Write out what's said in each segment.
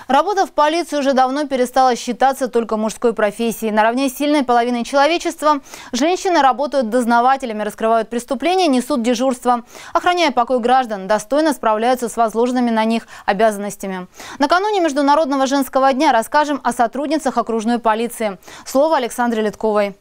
Работа в полиции уже давно перестала считаться только мужской профессией. Наравне с сильной половиной человечества женщины работают дознавателями, раскрывают преступления, несут дежурство. Охраняя покой граждан, достойно справляются с возложенными на них обязанностями. Накануне Международного женского дня расскажем о сотрудницах окружной полиции. Слово Александре Литковой.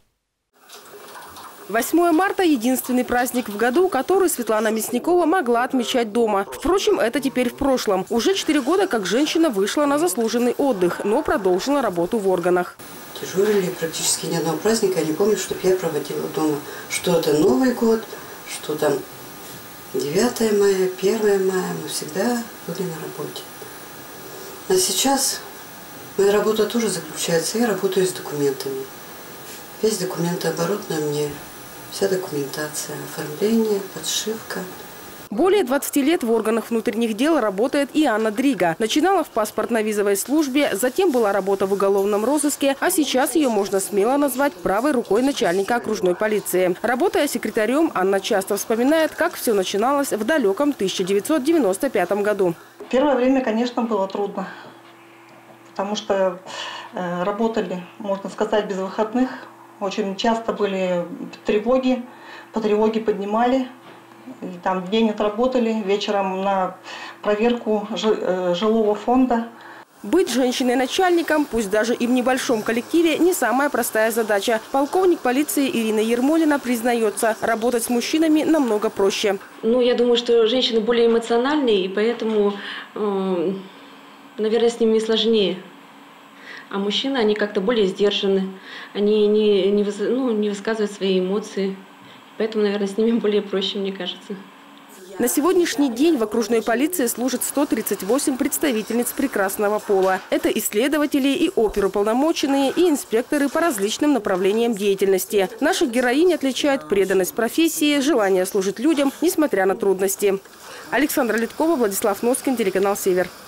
8 марта – единственный праздник в году, который Светлана Мясникова могла отмечать дома. Впрочем, это теперь в прошлом. Уже 4 года, как женщина вышла на заслуженный отдых, но продолжила работу в органах. Дежурили практически ни одного праздника. Я не помню, чтобы я проводила дома. Что это Новый год, что там 9 мая, 1 мая. Мы всегда были на работе. А сейчас моя работа тоже заключается. Я работаю с документами. Весь документооборот на мне. Вся документация, оформление, подшивка. Более 20 лет в органах внутренних дел работает и Анна Дрига. Начинала в паспортно-визовой службе, затем была работа в уголовном розыске, а сейчас ее можно смело назвать правой рукой начальника окружной полиции. Работая секретарем, Анна часто вспоминает, как все начиналось в далеком 1995 году. Первое время, конечно, было трудно, потому что работали, можно сказать, без выходных. Очень часто были тревоги, по тревоге поднимали, и там день отработали, вечером на проверку жилого фонда. Быть женщиной-начальником, пусть даже и в небольшом коллективе, не самая простая задача. Полковник полиции Ирина Ермолина признается, работать с мужчинами намного проще. Я думаю, что женщины более эмоциональные, и поэтому, наверное, с ними сложнее. А мужчины, они как-то более сдержаны, они не высказывают свои эмоции. Поэтому, наверное, с ними более проще, мне кажется. На сегодняшний день в окружной полиции служат 138 представительниц прекрасного пола. Это и следователи, и оперуполномоченные, и инспекторы по различным направлениям деятельности. Наших героинь отличает преданность профессии, желание служить людям, несмотря на трудности. Александра Литкова, Владислав Носкин, телеканал «Север».